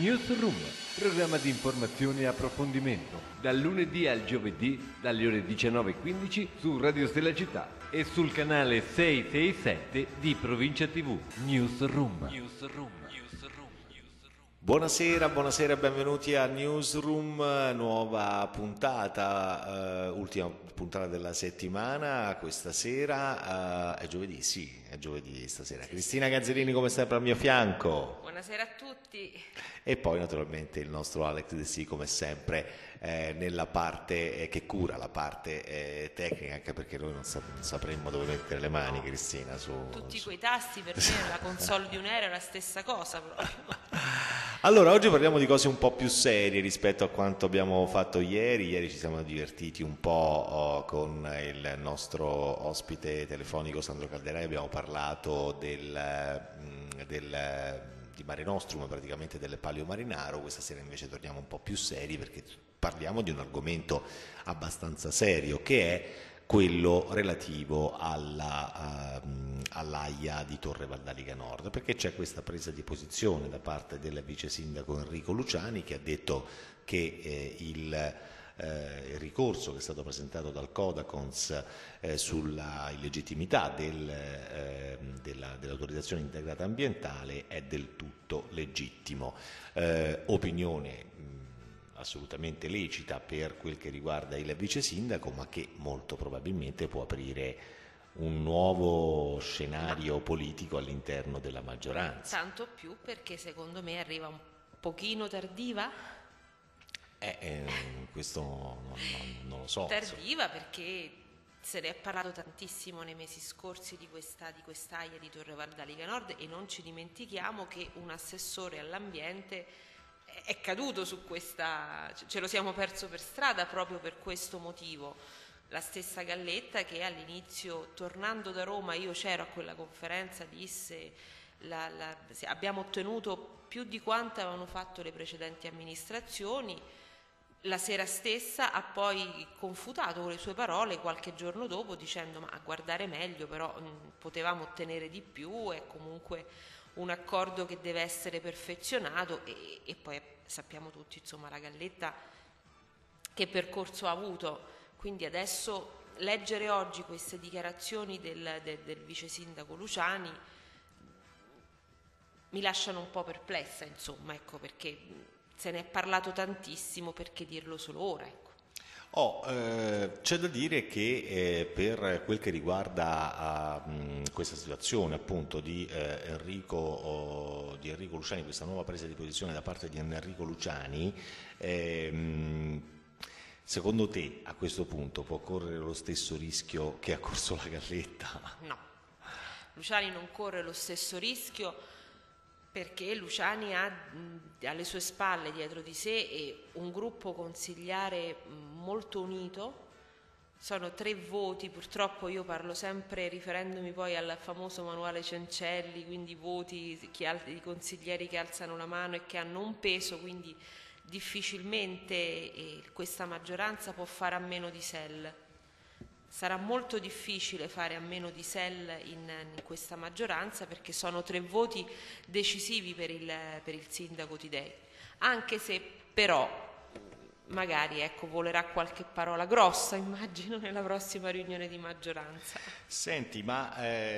Newsroom, programma di informazione e approfondimento, dal lunedì al giovedì, dalle ore 19:15 su Radio Stella Città e sul canale 667 di Provincia TV. Newsroom. Buonasera, buonasera e benvenuti a Newsroom, nuova puntata, ultima puntata della settimana, questa sera, è giovedì, sì, è giovedì stasera. Cristina Gazzerini come sempre al mio fianco. Buonasera a tutti. E poi naturalmente il nostro Alex De Sì come sempre nella parte che cura la parte tecnica, anche perché noi non sapremmo dove mettere le mani, Cristina, Tutti quei tasti per me la console di un aereo è la stessa cosa proprio. Allora, oggi parliamo di cose un po' più serie rispetto a quanto abbiamo fatto ieri. Ieri ci siamo divertiti un po' con il nostro ospite telefonico Sandro Calderai, abbiamo parlato di Mare Nostrum, praticamente del Palio Marinaro. Questa sera invece torniamo un po' più seri perché parliamo di un argomento abbastanza serio che è quello relativo all'AIA di Torre Valdaliga Nord, perché c'è questa presa di posizione da parte del vice sindaco Enrico Luciani, che ha detto che il ricorso che è stato presentato dal Codacons sulla illegittimità dell'autorizzazione integrata ambientale è del tutto legittimo. Opinione assolutamente lecita per quel che riguarda il vice sindaco, ma che molto probabilmente può aprire un nuovo scenario politico all'interno della maggioranza. Tanto più perché secondo me arriva un pochino tardiva. Questo non lo so. Tardiva perché se ne è parlato tantissimo nei mesi scorsi di quest'AIA di Torre Valdaliga Nord, e non ci dimentichiamo che un assessore all'ambiente è caduto su questa, ce lo siamo perso per strada proprio per questo motivo. La stessa Galletta che all'inizio, tornando da Roma, io c'ero a quella conferenza, disse abbiamo ottenuto più di quanto avevano fatto le precedenti amministrazioni. La sera stessa ha poi confutato con le sue parole qualche giorno dopo dicendo ma a guardare meglio però potevamo ottenere di più, è comunque un accordo che deve essere perfezionato e poi sappiamo tutti insomma la Galletta che percorso ha avuto, quindi adesso leggere oggi queste dichiarazioni del vice sindaco Luciani mi lasciano un po' perplessa, insomma, ecco, perché se ne è parlato tantissimo, perché dirlo solo ora, ecco. C'è da dire che per quel che riguarda questa situazione appunto di Enrico Luciani, questa nuova presa di posizione da parte di Enrico Luciani, secondo te a questo punto può correre lo stesso rischio che ha corso la Galletta? No, Luciani non corre lo stesso rischio perché Luciani ha alle sue spalle, dietro di sé, un gruppo consigliare molto unito. Sono 3 voti, purtroppo io parlo sempre riferendomi poi al famoso manuale Cencelli, quindi voti di consiglieri che alzano la mano e che hanno un peso, quindi difficilmente questa maggioranza può fare a meno di SEL. Sarà molto difficile fare a meno di SEL in questa maggioranza perché sono 3 voti decisivi per il sindaco Tidei, anche se però magari volerà qualche parola grossa, immagino, nella prossima riunione di maggioranza. Senti, ma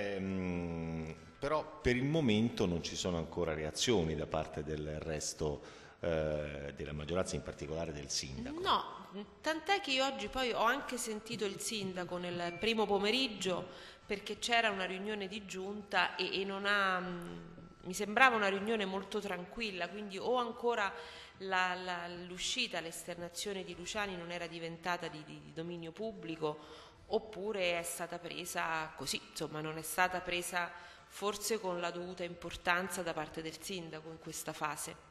però per il momento non ci sono ancora reazioni da parte del resto della maggioranza, in particolare del sindaco. No, tant'è che io oggi poi ho anche sentito il sindaco nel primo pomeriggio perché c'era una riunione di giunta e mi sembrava una riunione molto tranquilla, quindi o ancora l'uscita, l'esternazione di Luciani non era diventata di dominio pubblico, oppure è stata presa così, insomma non è stata presa forse con la dovuta importanza da parte del sindaco in questa fase.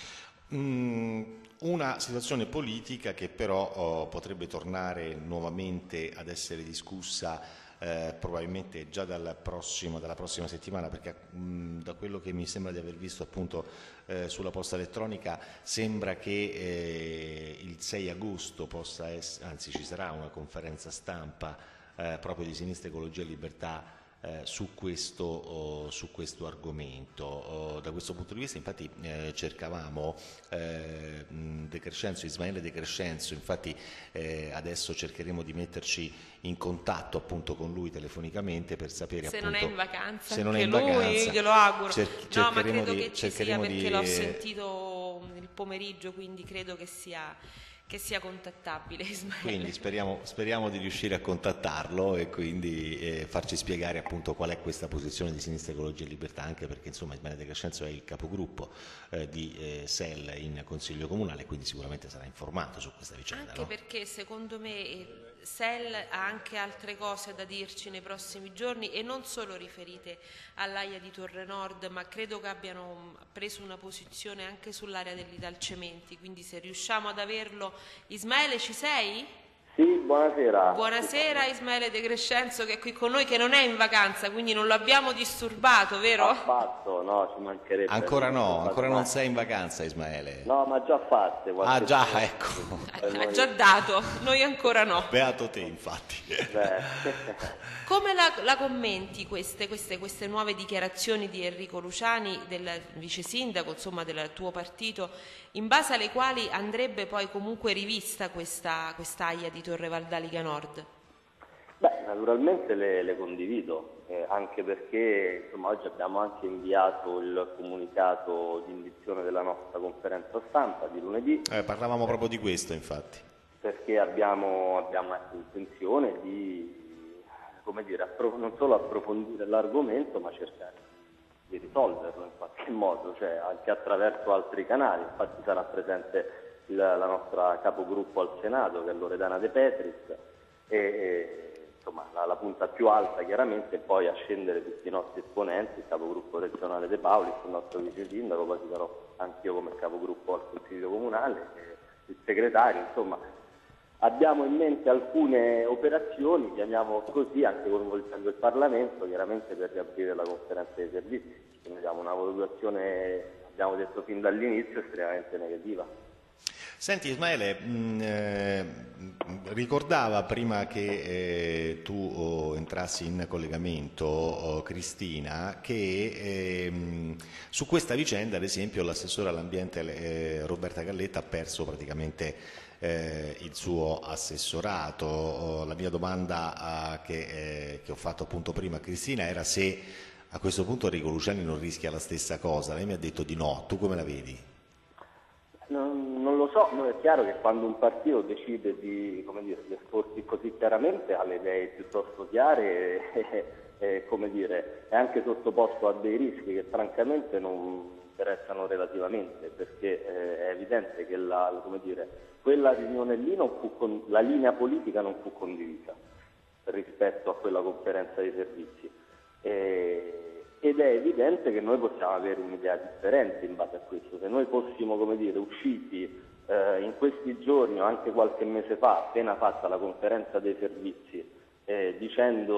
Una situazione politica che però potrebbe tornare nuovamente ad essere discussa probabilmente già dalla prossima settimana, perché da quello che mi sembra di aver visto appunto sulla posta elettronica sembra che il 6 agosto ci sarà una conferenza stampa proprio di Sinistra Ecologia e Libertà su questo argomento. Da questo punto di vista infatti cercavamo Ismaele De Crescenzo, infatti adesso cercheremo di metterci in contatto appunto con lui telefonicamente per sapere se appunto, non è in vacanza, se non anche è in lui, vacanza, glielo auguro. No, ma cercheremo credo di, che ci sia, perché di, l'ho sentito il pomeriggio, quindi credo che sia contattabile Ismaele. Quindi speriamo di riuscire a contattarlo e quindi farci spiegare appunto qual è questa posizione di Sinistra Ecologia e Libertà, anche perché insomma Ismaele De Crescenzo è il capogruppo di SEL in Consiglio Comunale, quindi sicuramente sarà informato su questa vicenda. Anche no? perché secondo me SEL ha anche altre cose da dirci nei prossimi giorni, e non solo riferite all'AIA di Torre Nord, ma credo che abbiano preso una posizione anche sull'area dell'Italcementi, quindi se riusciamo ad averlo. Ismaele, ci sei? Sì, buonasera. Buonasera Ismaele De Crescenzo, che è qui con noi, che non è in vacanza, quindi non lo abbiamo disturbato, vero? Affatto, no, ci mancherebbe. Ancora non sei in vacanza Ismaele? No, ma già fatte. Ah già, ecco. Ha già dato, noi ancora no. Beato te infatti. Come la commenti queste nuove dichiarazioni di Enrico Luciani, del vice sindaco, insomma del tuo partito, in base alle quali andrebbe poi comunque rivista questa AIA di Torre Valdaliga Nord? Beh, naturalmente le condivido, anche perché insomma, oggi abbiamo anche inviato il comunicato di indizione della nostra conferenza stampa di lunedì. Parlavamo proprio di questo infatti. Perché abbiamo intenzione di, come dire, non solo approfondire l'argomento, ma cercare di risolverlo in qualche modo, cioè anche attraverso altri canali. Infatti sarà presente la nostra capogruppo al Senato, che è Loredana De Petris, e insomma la punta più alta chiaramente, e poi a scendere tutti i nostri esponenti, il capogruppo regionale De Paulis, il nostro vice sindaco, poi ci sarò anch'io come capogruppo al Consiglio Comunale, il segretario, insomma. Abbiamo in mente alcune operazioni, chiamiamo così, anche coinvolgendo il Parlamento, chiaramente per riaprire la conferenza dei servizi. Quindi abbiamo una valutazione, abbiamo detto fin dall'inizio, estremamente negativa. Senti Ismaele, ricordava prima che tu entrassi in collegamento Cristina che su questa vicenda ad esempio l'assessore all'ambiente Roberta Galletta ha perso praticamente il suo assessorato. La mia domanda che ho fatto appunto prima a Cristina era se a questo punto Enrico Luciani non rischia la stessa cosa. Lei mi ha detto di no, tu come la vedi? Non lo so, è chiaro che quando un partito decide di esporsi così chiaramente ha le idee piuttosto chiare e è anche sottoposto a dei rischi che francamente non interessano relativamente, perché è evidente che quella riunione lì la linea politica non fu condivisa rispetto a quella conferenza dei servizi. Ed è evidente che noi possiamo avere un'idea differente in base a questo. Se noi fossimo, usciti in questi giorni o anche qualche mese fa, appena fatta la conferenza dei servizi, dicendo,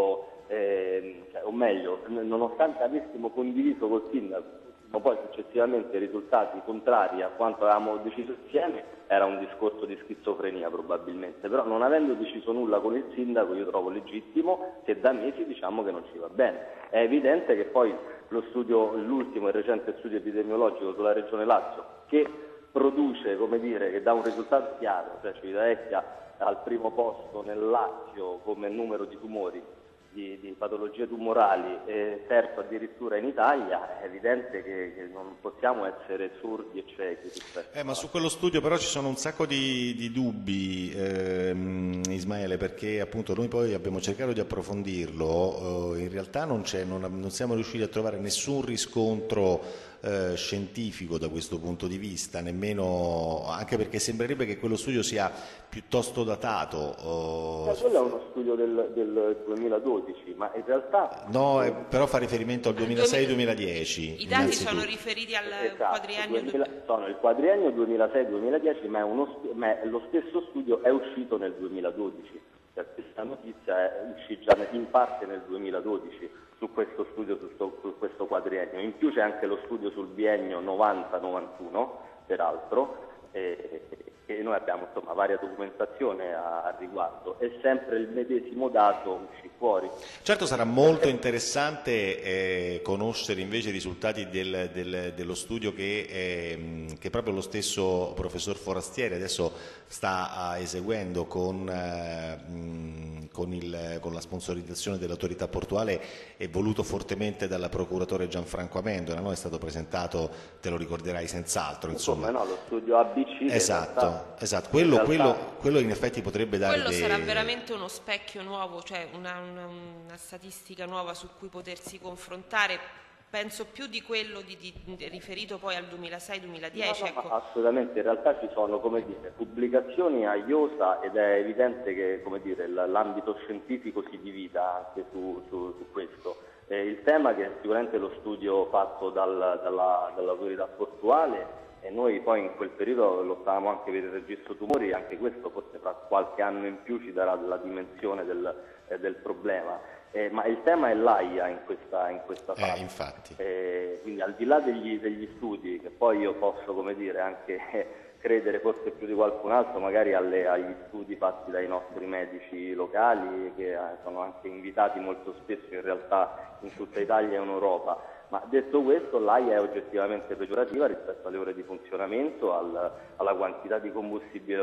o meglio, nonostante avessimo condiviso col sindaco, ma poi successivamente risultati contrari a quanto avevamo deciso insieme, era un discorso di schizofrenia probabilmente, però non avendo deciso nulla con il sindaco io trovo legittimo che da mesi diciamo che non ci va bene. È evidente che poi l'ultimo e recente studio epidemiologico sulla regione Lazio, che produce, che dà un risultato chiaro, cioè Civitavecchia al primo posto nel Lazio come numero di tumori, di patologie tumorali, terzo addirittura in Italia, è evidente che non possiamo essere sordi e ciechi. Ma su quello studio però ci sono un sacco di dubbi, Ismaele, perché appunto noi poi abbiamo cercato di approfondirlo, in realtà non siamo riusciti a trovare nessun riscontro scientifico da questo punto di vista, nemmeno, anche perché sembrerebbe che quello studio sia piuttosto datato. Quello è uno studio del 2012, ma in realtà... No, però fa riferimento al 2006-2010. I dati sono riferiti al quadriennio... Sono il quadriennio 2006-2010, ma lo stesso studio è uscito nel 2012. Questa notizia uscì già in parte nel 2012 su questo studio, su questo quadriennio. In più c'è anche lo studio sul biennio 90-91, peraltro, perché noi abbiamo insomma varia documentazione a riguardo, e sempre il medesimo dato uscì fuori. Certo, sarà molto interessante conoscere invece i risultati dello studio che proprio lo stesso professor Forastieri adesso sta eseguendo con la sponsorizzazione dell'autorità portuale e voluto fortemente dal procuratore Gianfranco Amendola. No? È stato presentato, te lo ricorderai senz'altro, insomma. No, lo studio ABC. Esatto. Quello in effetti potrebbe dare quello sarà veramente uno specchio nuovo, cioè una statistica nuova su cui potersi confrontare, penso più di quello riferito poi al 2006-2010. No, ecco. Assolutamente, in realtà ci sono, come dire, pubblicazioni a iosa, ed è evidente che, come dire, l'ambito scientifico si divida anche su questo. Il tema che è sicuramente lo studio fatto dall'autorità portuale, e noi poi in quel periodo lottavamo anche per il registro tumori, anche questo forse fra qualche anno in più ci darà la dimensione del problema. Ma il tema è l'AIA in questa fase. Infatti. Quindi al di là degli studi, che poi io posso, come dire, anche credere forse più di qualcun altro magari agli studi fatti dai nostri medici locali, che sono anche invitati molto spesso in realtà in tutta Italia e in Europa. Ma detto questo, l'AIA è oggettivamente peggiorativa rispetto alle ore di funzionamento, alla quantità di combustibile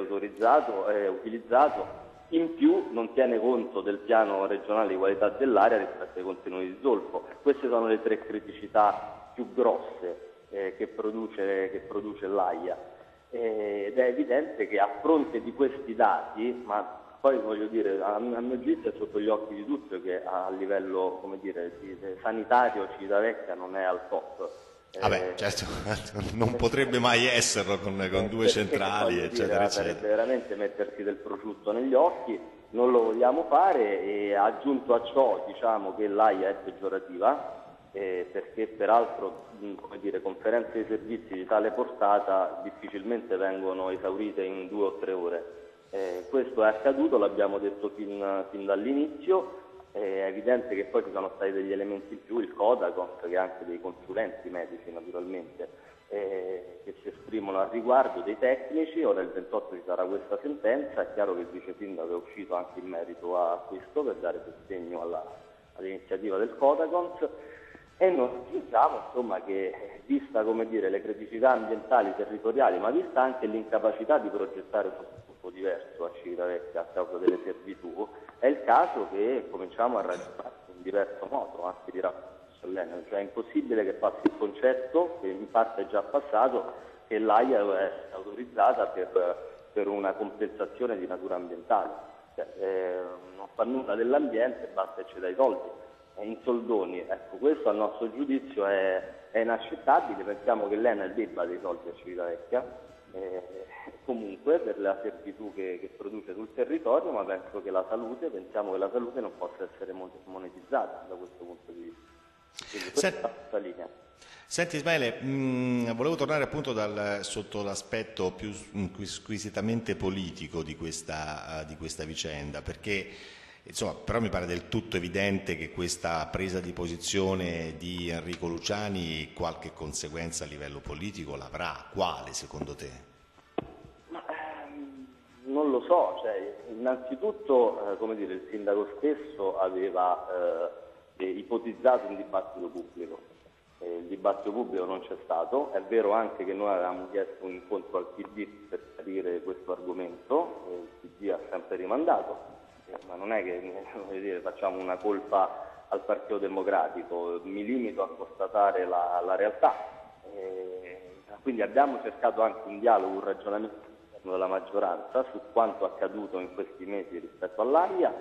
utilizzato. In più non tiene conto del piano regionale di qualità dell'aria rispetto ai contenuti di zolfo. Queste sono le 3 criticità più grosse che produce l'AIA. Ed è evidente che a fronte di questi dati, ma poi voglio dire, a mio giudizio è sotto gli occhi di tutti che a livello, come dire, sanitario Civitavecchia non è al top. Vabbè, certo, non potrebbe mai esserlo con 2 centrali, eccetera, eccetera. Sarebbe veramente mettersi del prosciutto negli occhi, non lo vogliamo fare, e aggiunto a ciò diciamo che l'AIA è peggiorativa, perché peraltro, come dire, conferenze di servizi di tale portata difficilmente vengono esaurite in 2 o 3 ore. Questo è accaduto, l'abbiamo detto fin dall'inizio. È evidente che poi ci sono stati degli elementi in più, il Codacons, che ha anche dei consulenti medici naturalmente, che si esprimono al riguardo, dei tecnici. Ora il 28 ci sarà questa sentenza, è chiaro che il vice sindaco è uscito anche in merito a questo per dare sostegno all'iniziativa del Codacons, e noi diciamo insomma che, vista, come dire, le criticità ambientali territoriali, ma vista anche l'incapacità di progettare un sviluppo diverso a Civitavecchia a causa delle servitù, è il caso che cominciamo a ragionare in diverso modo, anche di L'Enel. Cioè è impossibile che passi il concetto, che in parte è già passato, che l'AIA è autorizzata per una compensazione di natura ambientale. Non fa nulla dell'ambiente, basta che ci dai soldi. In soldoni, ecco, questo a nostro giudizio è inaccettabile. Pensiamo che l'Enel debba dei soldi a Civitavecchia, comunque per la servitù che produce sul territorio, ma pensiamo che la salute non possa essere monetizzata da questo punto di vista. Quindi questa è la linea. Senti Ismaele, volevo tornare appunto sotto l'aspetto più squisitamente politico di questa vicenda, perché insomma, però mi pare del tutto evidente che questa presa di posizione di Enrico Luciani qualche conseguenza a livello politico l'avrà. Quale secondo te? Non lo so, innanzitutto come dire, il sindaco stesso aveva ipotizzato un dibattito pubblico. Il dibattito pubblico non c'è stato. È vero anche che noi avevamo chiesto un incontro al PD per capire questo argomento, il PD ha sempre rimandato. Ma non è che facciamo una colpa al Partito Democratico, mi limito a constatare la realtà. Quindi abbiamo cercato anche un dialogo, un ragionamento all'interno della maggioranza su quanto accaduto in questi mesi rispetto all'AIA.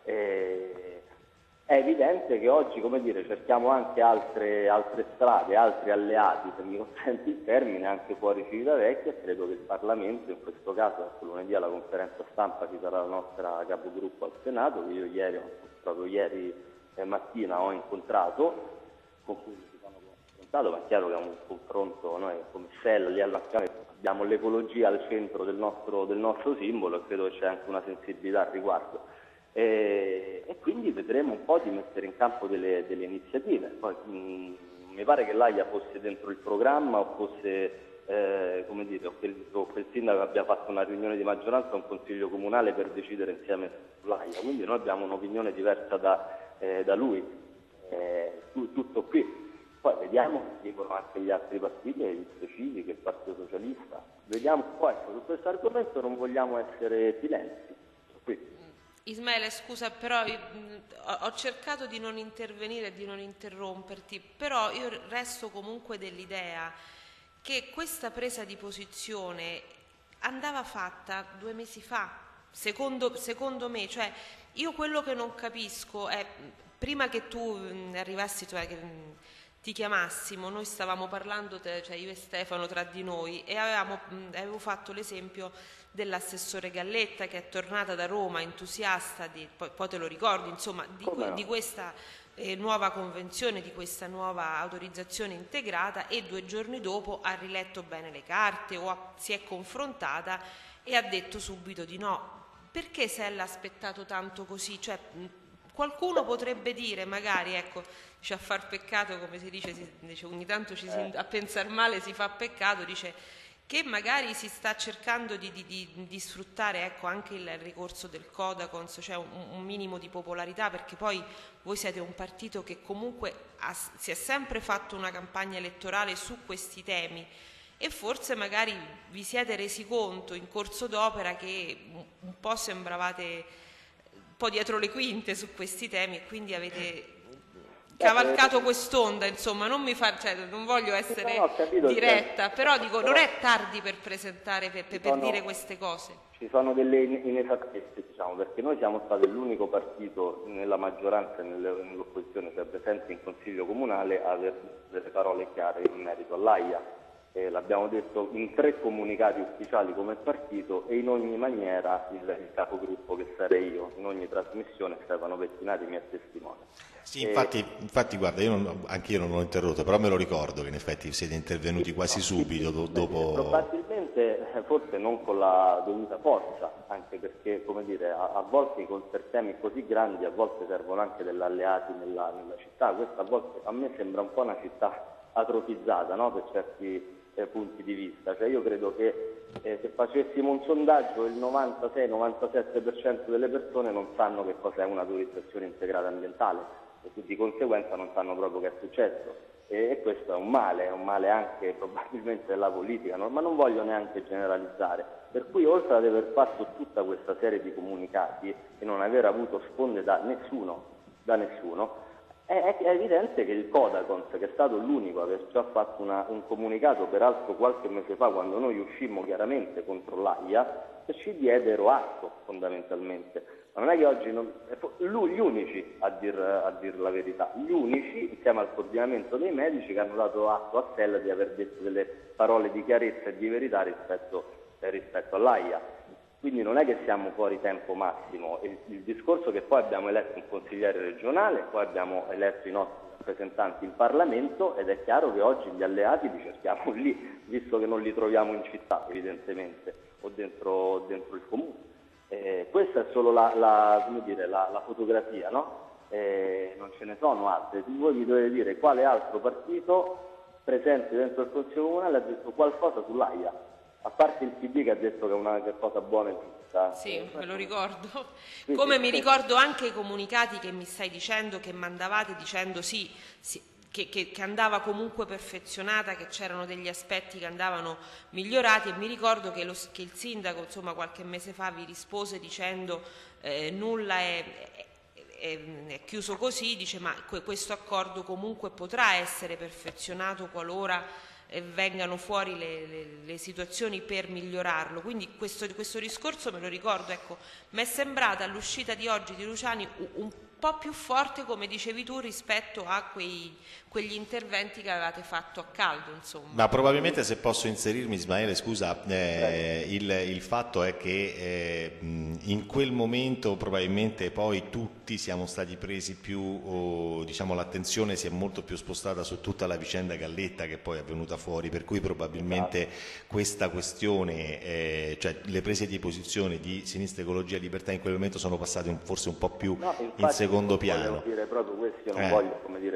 È evidente che oggi, come dire, cerchiamo anche altre strade, altri alleati, se mi consenti il termine, anche fuori Civitavecchia, e credo che il Parlamento, in questo caso lunedì alla conferenza stampa ci sarà la nostra capogruppo al Senato, che io proprio ieri mattina ho incontrato, con cui mi sono confrontato, ma è chiaro che è un confronto, noi come SEL lì alla Camera abbiamo l'ecologia al centro del nostro simbolo, e credo che c'è anche una sensibilità al riguardo. E quindi vedremo un po' di mettere in campo delle iniziative. Poi mi pare che l'AIA fosse dentro il programma o fosse come dire, o che il sindaco abbia fatto una riunione di maggioranza o un consiglio comunale per decidere insieme sull'AIA, quindi noi abbiamo un'opinione diversa da lui, tutto qui. Poi vediamo, dicono anche gli altri partiti, gli specifici, il Partito Socialista, vediamo poi su questo argomento non vogliamo essere silenti. Qui. Ismaele, scusa, però ho cercato di non intervenire e di non interromperti, però io resto comunque dell'idea che questa presa di posizione andava fatta 2 mesi fa, secondo me, cioè io quello che non capisco è, prima che tu arrivassi, cioè che ti chiamassimo, noi stavamo parlando, cioè io e Stefano tra di noi, e avevo fatto l'esempio dell'assessore Galletta che è tornata da Roma entusiasta, poi te lo ricordi, insomma, di questa nuova convenzione, di questa nuova autorizzazione integrata, e 2 giorni dopo ha riletto bene le carte o si è confrontata e ha detto subito di no. Perché se l'ha aspettato tanto così? Cioè, qualcuno potrebbe dire, magari, ecco, a far peccato, come si dice ogni tanto a pensare male si fa peccato, dice che magari si sta cercando di sfruttare, ecco, anche il ricorso del Codacons, cioè un minimo di popolarità, perché poi voi siete un partito che comunque si è sempre fatto una campagna elettorale su questi temi, e forse magari vi siete resi conto in corso d'opera che un po' sembravate un po' dietro le quinte su questi temi, e quindi avete cavalcato quest'onda, insomma, non voglio essere diretta, però dico, non è tardi per presentare, per dire queste cose. Ci sono delle inesattezze, diciamo, perché noi siamo stati l'unico partito nella maggioranza e nell'opposizione, cioè presente in Consiglio Comunale, a avere delle parole chiare in merito all'AIA. L'abbiamo detto in 3 comunicati ufficiali come partito, e in ogni maniera il capogruppo, che sarei io, in ogni trasmissione Stefano Pettinati mi è testimone. Sì, infatti guarda, anche io non l'ho interrotto, però me lo ricordo che in effetti siete intervenuti quasi subito dopo. Probabilmente forse non con la dovuta forza, anche perché, come dire, a volte per temi così grandi a volte servono anche degli alleati nella città. Questa a volte a me sembra un po' una città atrofizzata, no? Per certi punti di vista, cioè io credo che se facessimo un sondaggio il 96-97% delle persone non sanno che cos'è un'autorizzazione integrata ambientale, e di conseguenza non sanno proprio che è successo, e questo è un male anche probabilmente della politica, ma non voglio neanche generalizzare, per cui oltre ad aver fatto tutta questa serie di comunicati e non aver avuto sponde da nessuno, è evidente che il Codacons, che è stato l'unico a aver già fatto un comunicato, peraltro qualche mese fa, quando noi uscimmo chiaramente contro l'AIA, ci diedero atto fondamentalmente. Ma non è che oggi gli unici a dir la verità, gli unici insieme al coordinamento dei medici che hanno dato atto a Stella di aver detto delle parole di chiarezza e di verità rispetto all'AIA. Quindi non è che siamo fuori tempo massimo, il discorso è che poi abbiamo eletto un consigliere regionale, poi abbiamo eletto i nostri rappresentanti in Parlamento, ed è chiaro che oggi gli alleati li cerchiamo lì, visto che non li troviamo in città evidentemente, o dentro il comune. Questa è solo la fotografia, no? Non ce ne sono altre. Voi mi dovete dire quale altro partito presente dentro il Consiglio Comunale ha detto qualcosa sull'AIA. A parte il PD che ha detto che è una cosa buona e giusta. Sì, me lo ricordo. Come mi ricordo anche i comunicati che mi stai dicendo, che mandavate dicendo che andava comunque perfezionata, che c'erano degli aspetti che andavano migliorati, e mi ricordo che il sindaco, insomma, qualche mese fa vi rispose dicendo nulla è chiuso così, dice ma questo accordo comunque potrà essere perfezionato qualora vengano fuori le situazioni per migliorarlo. Quindi questo discorso me lo ricordo, ecco, mi è sembrata all'uscita di oggi di Luciani un po' più forte, come dicevi tu, rispetto a quegli interventi che avevate fatto a caldo, insomma. Ma probabilmente, se posso inserirmi, Ismaele, scusa, il fatto è che in quel momento probabilmente poi tutti siamo stati presi più, diciamo, l'attenzione si è molto più spostata su tutta la vicenda Galletta che poi è venuta fuori, per cui probabilmente questa questione, cioè le prese di posizione di Sinistra Ecologia e Libertà in quel momento sono passate forse un po' più in secondo piano. Volevo dire proprio questo, io non voglio, come dire,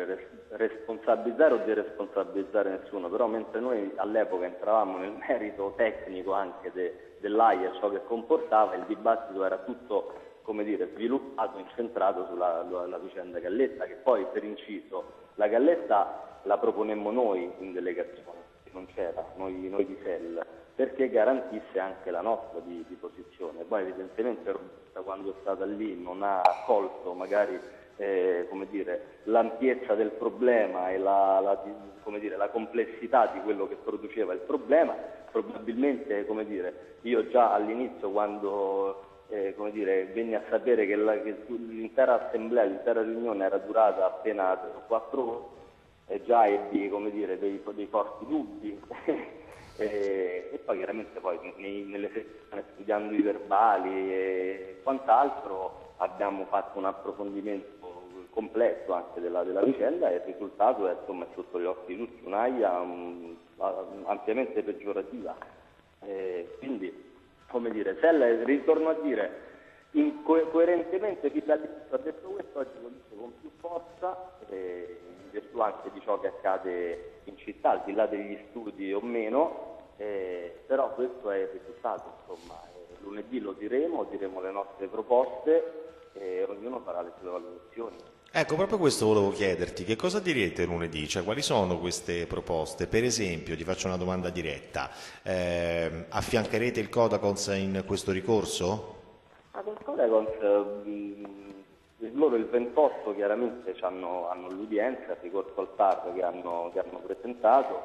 responsabilizzare o deresponsabilizzare nessuno, però mentre noi all'epoca entravamo nel merito tecnico anche dell'AIA, ciò che comportava, il dibattito era tutto, come dire, sviluppato, incentrato sulla vicenda Galletta, che poi, per inciso, la Galletta la proponemmo noi in delegazione, non c'era, noi di SEL, perché garantisse anche la nostra di posizione. Poi evidentemente Roberta, quando è stata lì, non ha colto magari come dire, l'ampiezza del problema e come dire, la complessità di quello che produceva il problema. Probabilmente, come dire, io già all'inizio, quando come dire, venni a sapere che l'intera assemblea, l'intera riunione era durata appena 3 o 4 ore, e già ebbi, come dire, dei forti dubbi. E poi chiaramente nelle settimane, studiando i verbali e quant'altro, abbiamo fatto un approfondimento complesso anche della vicenda, e il risultato è, insomma, è sotto gli occhi di tutti, un'AIA ampiamente peggiorativa. Quindi, come dire, SEL, ritorno a dire, coerentemente chi ha detto questo oggi lo dice con più forza, in virtù anche di ciò che accade in città, al di là degli studi o meno, però questo è il risultato, insomma. Lunedì lo diremo le nostre proposte e ognuno farà le sue valutazioni. Ecco, proprio questo volevo chiederti, che cosa direte lunedì? Cioè, quali sono queste proposte? Per esempio, ti faccio una domanda diretta, affiancherete il Codacons in questo ricorso? Con Codacons, loro il 28 chiaramente hanno l'udienza, il ricorso al TAR che hanno presentato,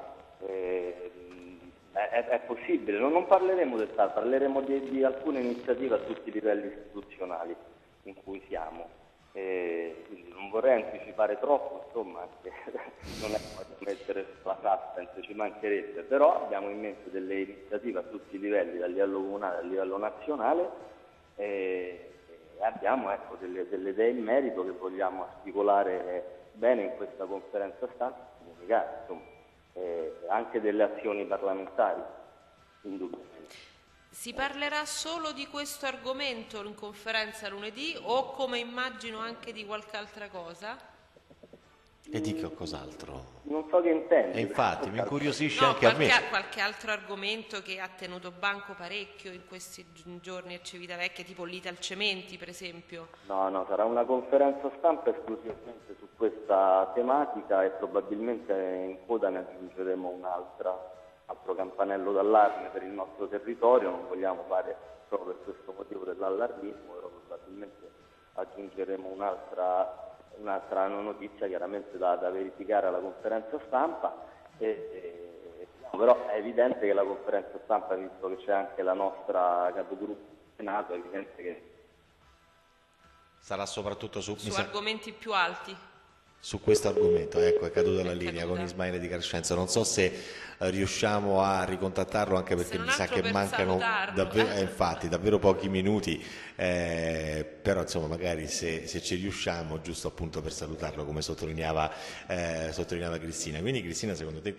è possibile, non parleremo del TAR, parleremo di alcune iniziative a tutti i livelli istituzionali in cui siamo. Quindi non vorrei anticipare troppo, insomma, non è come mettere la cassa, ci mancherebbe, però abbiamo in mente delle iniziative a tutti i livelli, dal livello comunale al livello nazionale, e abbiamo, ecco, delle idee in merito che vogliamo articolare bene in questa conferenza stampa, comunicare, insomma, anche delle azioni parlamentari, indubbiamente. Si parlerà solo di questo argomento in conferenza lunedì, o, come immagino, anche di qualche altra cosa? E di che cos'altro? Non so che intendi. E infatti mi incuriosisce No, anche a me. Qualche altro argomento che ha tenuto banco parecchio in questi giorni a Civitavecchia, tipo l'Italcementi, per esempio? No, sarà una conferenza stampa esclusivamente su questa tematica, e probabilmente in coda ne aggiungeremo un'altra, altro campanello d'allarme per il nostro territorio. Non vogliamo fare, proprio per questo motivo dell'allarmismo, però probabilmente aggiungeremo un'altra notizia chiaramente da verificare alla conferenza stampa, però è evidente che la conferenza stampa, visto che c'è anche la nostra capogruppo del Senato, è evidente che sarà soprattutto su argomenti più alti. Su questo argomento, ecco, è caduta la linea con Ismaele Di Crescenzo. Non so se riusciamo a ricontattarlo, anche perché mi sa che mancano davvero pochi minuti, però insomma magari se ci riusciamo, giusto appunto per salutarlo, come sottolineava Cristina. Quindi, Cristina, secondo te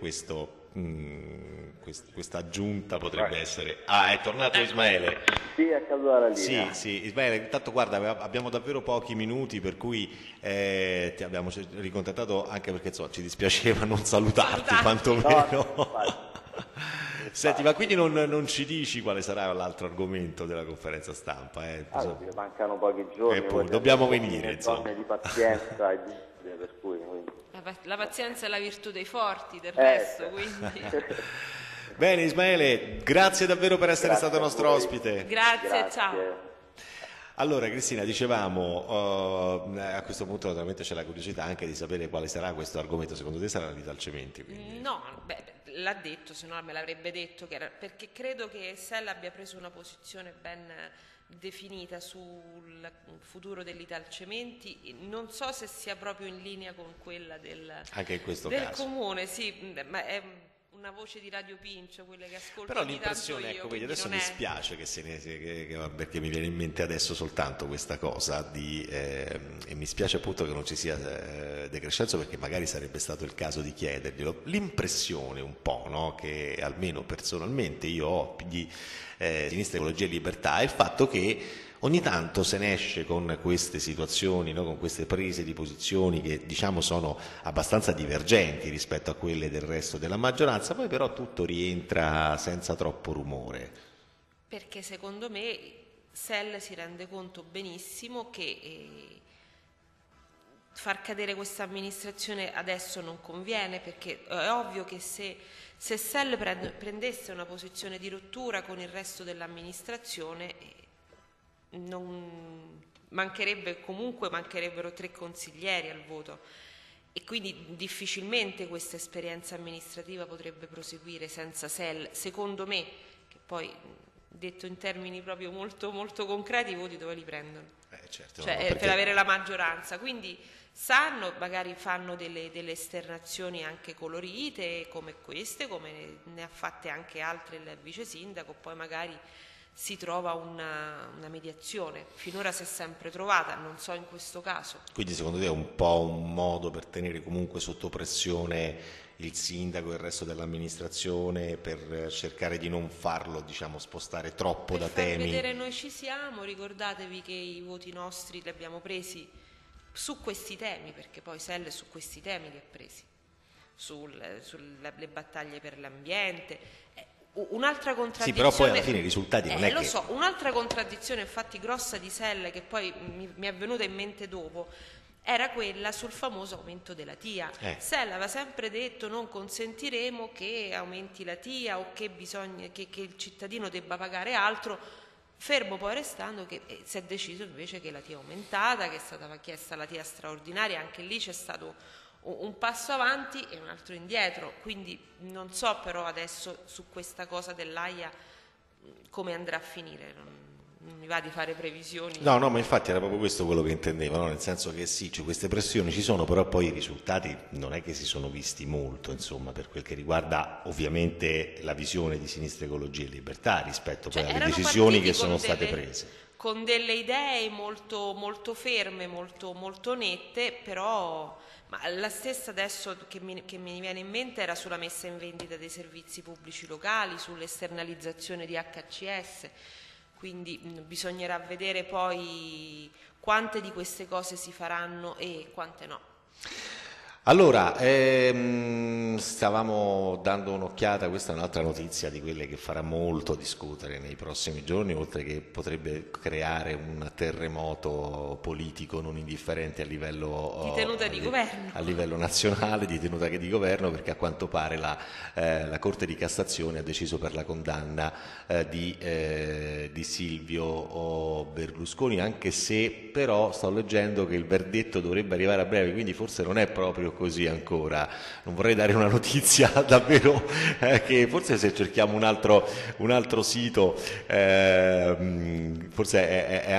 questa aggiunta potrebbe essere... Ah, è tornato Ismaele. Sì, è caduta la linea. Sì, Ismaele, intanto guarda, abbiamo davvero pochi minuti, per cui ti abbiamo ricontattato anche perché ci dispiaceva non salutarti, quantomeno. Senti, ma quindi non ci dici quale sarà l'altro argomento della conferenza stampa? Mancano pochi giorni. Dobbiamo venire, insomma. Di pazienza e per cui... La pazienza è la virtù dei forti, del resto, quindi... Bene, Ismaele, grazie davvero per essere stato nostro ospite. Grazie, ciao. Allora, Cristina, dicevamo, a questo punto naturalmente c'è la curiosità anche di sapere quale sarà questo argomento. Secondo te sarà l'Italcementi? No, l'ha detto, se no me l'avrebbe detto, perché credo che SEL abbia preso una posizione ben definita sul futuro dell'Italcementi. Non so se sia proprio in linea con quella anche in questo del caso. Comune, sì, ma è una voce di Radio Pincio, quelle che ascolto. Però l'impressione, ecco, vedi, adesso mi spiace perché mi viene in mente adesso soltanto questa cosa e mi spiace appunto che non ci sia De Crescenzo, perché magari sarebbe stato il caso di chiederglielo. L'impressione un po', no, che almeno personalmente io ho di Sinistra, Ecologia e Libertà, è il fatto che Ogni tanto se ne esce con queste situazioni, no? Con queste prese di posizioni che diciamo sono abbastanza divergenti rispetto a quelle del resto della maggioranza, poi però tutto rientra senza troppo rumore. Perché secondo me SEL si rende conto benissimo che far cadere questa amministrazione adesso non conviene, perché è ovvio che se SEL prendesse una posizione di rottura con il resto dell'amministrazione mancherebbero 3 consiglieri al voto, e quindi difficilmente questa esperienza amministrativa potrebbe proseguire senza SEL, secondo me, che poi detto in termini proprio molto, molto concreti, i voti dove li prendono? Certo, cioè, no, perché... per avere la maggioranza, quindi sanno, magari fanno delle esternazioni anche colorite come queste, come ne ha fatte anche altre il vice sindaco, poi magari si trova una mediazione. Finora si è sempre trovata, non so in questo caso. Quindi secondo te è un po' un modo per tenere comunque sotto pressione il sindaco e il resto dell'amministrazione, per cercare di non farlo, diciamo, spostare troppo da temi? Per vedere noi ci siamo, ricordatevi che i voti nostri li abbiamo presi su questi temi, perché poi SEL su questi temi li ha presi, sulle battaglie per l'ambiente. Un'altra contraddizione, sì, però poi alla fine i risultati non è lo che... so, un'altra contraddizione infatti grossa di SEL, che poi mi è venuta in mente dopo, era quella sul famoso aumento della TIA. SEL aveva sempre detto: non consentiremo che aumenti la TIA o che il cittadino debba pagare altro, fermo poi restando che si è deciso invece che la TIA è aumentata, che è stata chiesta la TIA straordinaria. Anche lì c'è stato un passo avanti e un altro indietro, quindi non so però adesso su questa cosa dell'AIA come andrà a finire, non mi va di fare previsioni. No, ma infatti era proprio questo quello che intendevo, no? Nel senso che sì, queste pressioni ci sono, però poi i risultati non è che si sono visti molto, insomma, per quel che riguarda ovviamente la visione di Sinistra Ecologia e Libertà rispetto poi alle decisioni che sono state prese. Con delle idee molto, molto ferme, molto, molto nette, però la stessa adesso che mi viene in mente era sulla messa in vendita dei servizi pubblici locali, sull'esternalizzazione di HCS, quindi bisognerà vedere poi quante di queste cose si faranno e quante no. Allora, stavamo dando un'occhiata, questa è un'altra notizia di quelle che farà molto discutere nei prossimi giorni, oltre che potrebbe creare un terremoto politico non indifferente a livello, di tenuta di governo. A livello nazionale, di tenuta di governo, perché a quanto pare la Corte di Cassazione ha deciso per la condanna di Silvio Berlusconi, anche se però sto leggendo che il verdetto dovrebbe arrivare a breve, quindi forse non è proprio così ancora. Non vorrei dare una notizia davvero che forse se cerchiamo un altro sito forse è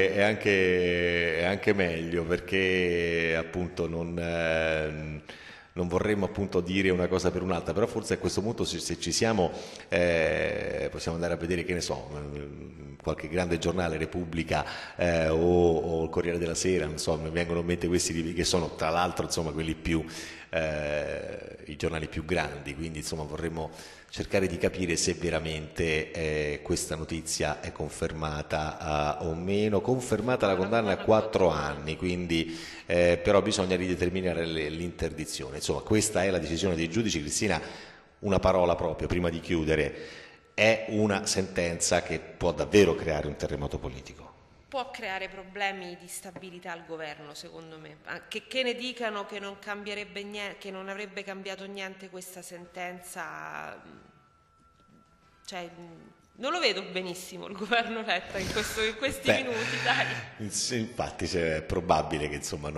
anche meglio, perché appunto non vorremmo appunto dire una cosa per un'altra, però forse a questo punto se ci siamo possiamo andare a vedere, che ne so, qualche grande giornale, Repubblica o il Corriere della Sera, insomma, mi vengono in mente questi libri che sono tra l'altro insomma quelli più i giornali più grandi, quindi insomma vorremmo cercare di capire se veramente questa notizia è confermata o meno. Confermata la condanna a 4 anni, quindi però bisogna rideterminare l'interdizione. Insomma, questa è la decisione dei giudici. Cristina, una parola proprio prima di chiudere: è una sentenza che può davvero creare un terremoto politico. Può creare problemi di stabilità al governo, secondo me. Che ne dicano che non cambierebbe niente, che non avrebbe cambiato niente questa sentenza, cioè non lo vedo benissimo il governo Letta in questi minuti, dai. Infatti è probabile che insomma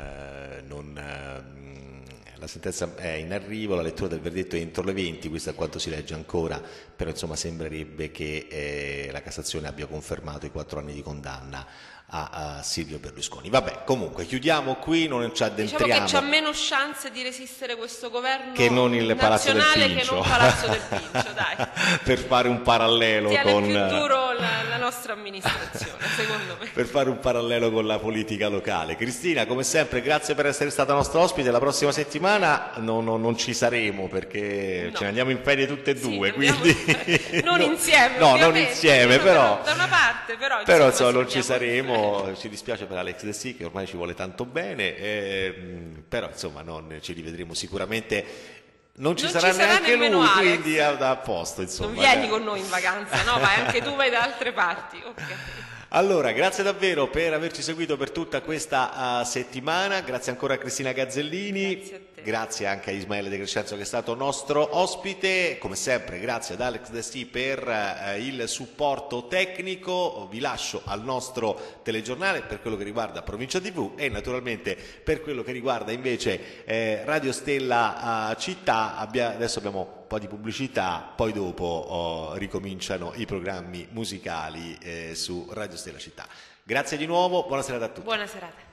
la sentenza è in arrivo, la lettura del verdetto è entro le 20, questo è quanto si legge ancora, però insomma sembrerebbe che la Cassazione abbia confermato i 4 anni di condanna a Silvio Berlusconi. Vabbè, comunque chiudiamo qui, non ci addentriamo. Diciamo che c'ha meno chance di resistere questo governo che non il Palazzo del nazionale Pincio. che non Palazzo del Pincio, dai. Per fare un parallelo tiene con più duro la nostra amministrazione, secondo me. Per fare un parallelo con la politica locale. Cristina, come sempre, grazie per essere stata nostra ospite. La prossima settimana non ci saremo perché ce ne andiamo in ferie tutte e due, quindi non insieme, no, non insieme, però da una parte, però insomma, non ci saremo. Ci dispiace per Alex De Sì, che ormai ci vuole tanto bene, però insomma ci rivedremo sicuramente. Non ci sarà neanche lui, Alex. quindi a posto, insomma. Non vieni con noi in vacanza, no? Vai anche tu, vai da altre parti. Ok. Allora, grazie davvero per averci seguito per tutta questa settimana, grazie ancora a Cristina Gazzellini, grazie a te. Grazie anche a Ismaele De Crescenzo che è stato nostro ospite, come sempre grazie ad Alex De Sì per il supporto tecnico. Vi lascio al nostro telegiornale per quello che riguarda Provincia TV e naturalmente per quello che riguarda invece Radio Stella Città. Adesso abbiamo un po' di pubblicità, poi dopo ricominciano i programmi musicali su Radio Stella Città. Grazie di nuovo, buona serata a tutti. Buona serata.